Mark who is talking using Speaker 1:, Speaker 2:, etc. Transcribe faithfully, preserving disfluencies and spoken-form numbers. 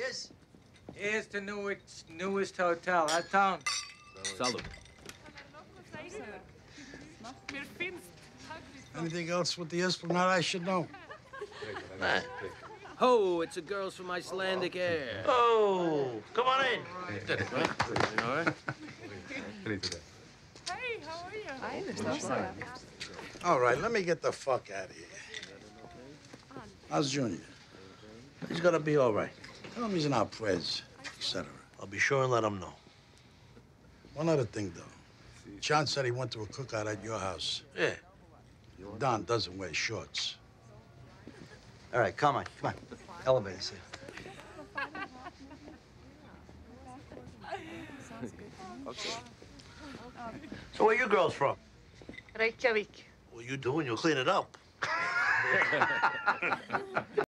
Speaker 1: this?
Speaker 2: Here's the newest, newest hotel. Huh, Tom?
Speaker 3: Salud.
Speaker 4: Anything else with the Esplanade I should know?
Speaker 1: Nah.
Speaker 3: Oh, it's a girls from Icelandic Air.
Speaker 1: Oh, come on in.
Speaker 3: All right.
Speaker 5: Hey, how are you?
Speaker 4: All right, let me get the fuck out of here. How's Junior?
Speaker 1: He's gonna be all right.
Speaker 4: Tell him he's in our prayers, et cetera.
Speaker 1: I'll be sure and let him know.
Speaker 4: One other thing, though. John said he went to a cookout at your house.
Speaker 1: Yeah.
Speaker 4: Don doesn't wear shorts.
Speaker 6: All right, Carmine, come on. Elevator's here.
Speaker 1: So where you girls from?
Speaker 5: Reykjavik.
Speaker 1: What you doing? You'll clean it up.